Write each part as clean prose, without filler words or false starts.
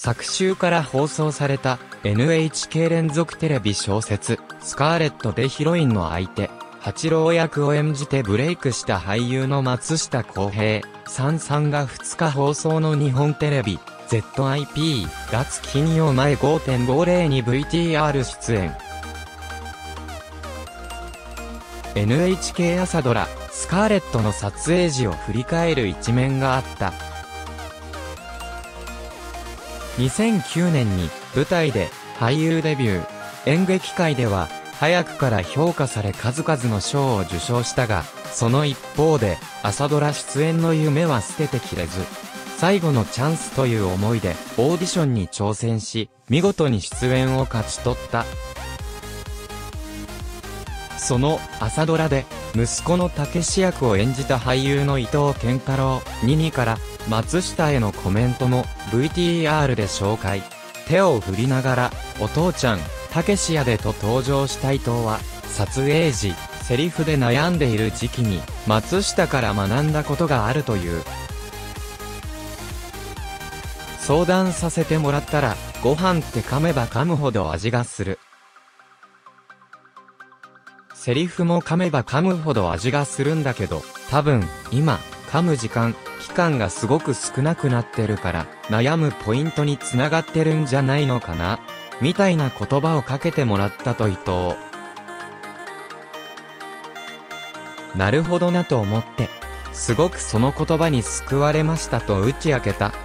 昨週から放送された NHK 連続テレビ小説スカーレットでヒロインの相手、八郎役を演じてブレイクした俳優の松下洸平さんが2日放送の日本テレビ ZIP 月金曜前 5.50 に VTR 出演。NHK 朝ドラスカーレットの撮影時を振り返る一面があった。2009年に舞台で俳優デビュー。演劇界では早くから評価され数々の賞を受賞したが、その一方で朝ドラ出演の夢は捨ててきれず、最後のチャンスという思いでオーディションに挑戦し、見事に出演を勝ち取った。その朝ドラで息子の武志役を演じた俳優の伊藤健太郎ニニから松下へのコメントも VTR で紹介。手を振りながらお父ちゃん武志やでと登場した伊藤は撮影時セリフで悩んでいる時期に松下から学んだことがあるという。相談させてもらったらご飯って噛めば噛むほど味がする。セリフも噛めば噛むほど味がするんだけど、多分、今、噛む期間がすごく少なくなってるから、悩むポイントにつながってるんじゃないのかなみたいな言葉をかけてもらったと伊藤。なるほどなと思って、すごくその言葉に救われましたと打ち明けた。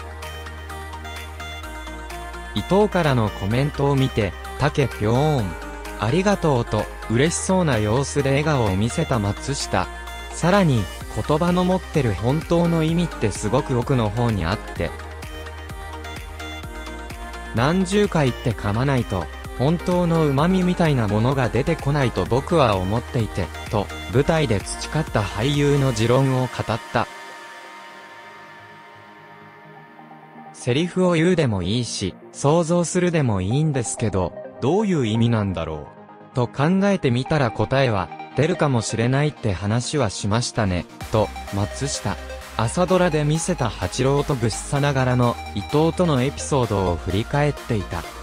伊藤からのコメントを見て、たけぴょーん。ありがとうと嬉しそうな様子で笑顔を見せた松下。さらに言葉の持ってる本当の意味ってすごく奥の方にあって、何十回って噛まないと本当の旨味みたいなものが出てこないと僕は思っていて、と舞台で培った俳優の持論を語った。セリフを言うでもいいし想像するでもいいんですけど、どういう意味なんだろうと考えてみたら答えは出るかもしれないって話はしましたねと松下。朝ドラで見せた八郎と物さながらの伊藤とのエピソードを振り返っていた。